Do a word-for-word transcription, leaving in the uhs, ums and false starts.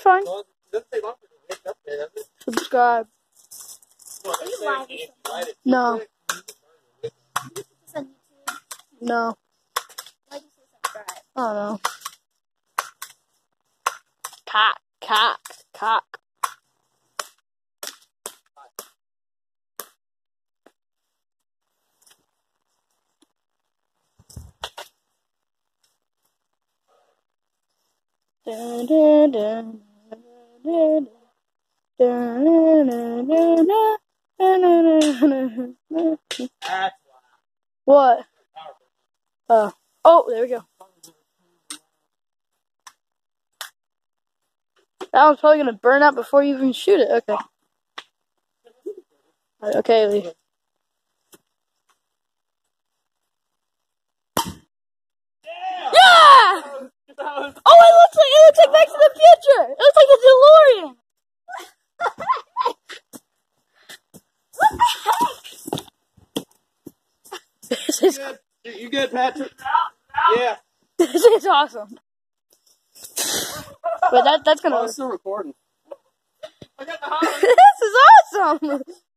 fine. Subscribe. Are you live or something? No. Is this on YouTube? No. Why'd you say subscribe? I don't know. Cock, cock, cock. Dun, dun, dun, dun, dun, dun, dun, dun, dun, dun, dun. What? Oh. Oh, there we go. That one's probably gonna burn out before you even shoot it. Okay. Okay, Lee. Yeah! Oh, it looks like it looks like Back to the Future. It looks like a DeLorean. What the heck? This is You good, you good, Patrick? Yeah. this is awesome. But that that's gonna. Oh, it's still recording. This is awesome.